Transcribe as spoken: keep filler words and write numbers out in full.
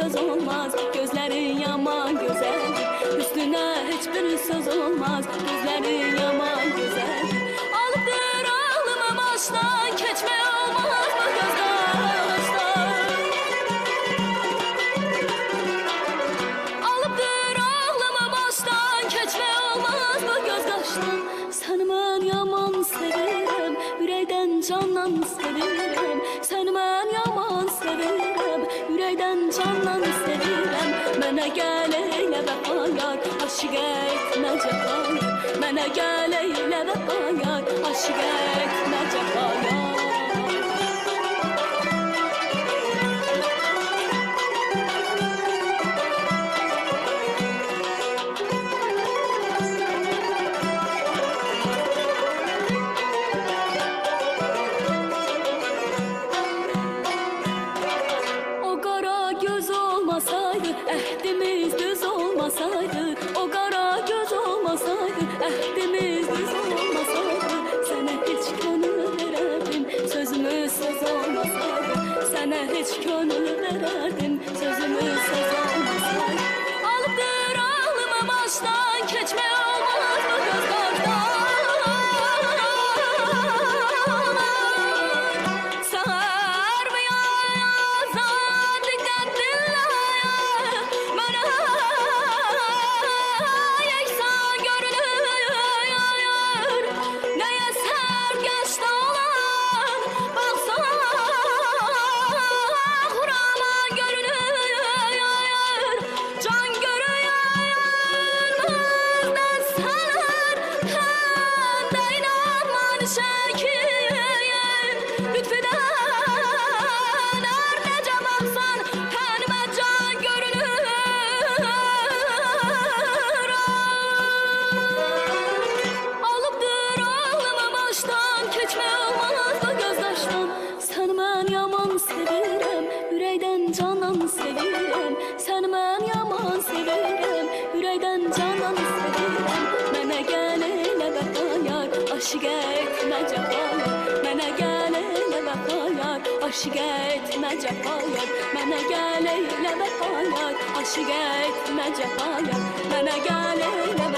söz olmaz, gözlerin yaman güzeldir. Üstüne hiçbir söz olmaz, gözlerin yaman güzeldir. Alıpdır ağlımı baştan, keçme olmaz bu gözdaştan. Alıpdır ağlımı baştan, keçme olmaz bu gözdaştan. Seni ben yaman severim, yürekten candan severim. Seni ben yaman severim, yürekten candan severim. Mənə gəl eylə vəfa yar, aşıq etmə cəfa yar. Mənə gəl eylə vəfa yar, aşıq etmə cəfa yar. Əhdimiz düz olmasaydı, o qara göz olmasaydı, əhdimiz düz olmasaydı, sənə heç könül verərdim, sözümüz söz olmasaydı, sənə heç könül verərdim, sözümüz söz olmasaydı. Alıpdır ağlımı başdan, keçmə olmaz bu gözlərdən. Severim, yürekten canan severim. Seni ben yaman severim, yürekten canan severim. Mənə gəl elə vəfa yar, aşıq etmə cəfa yar. Mənə gəl elə vəfa yar, aşıq etmə cəfa yar. Mənə gəl elə vəfa yar, aşıq etmə cəfa yar. Mənə gəl elə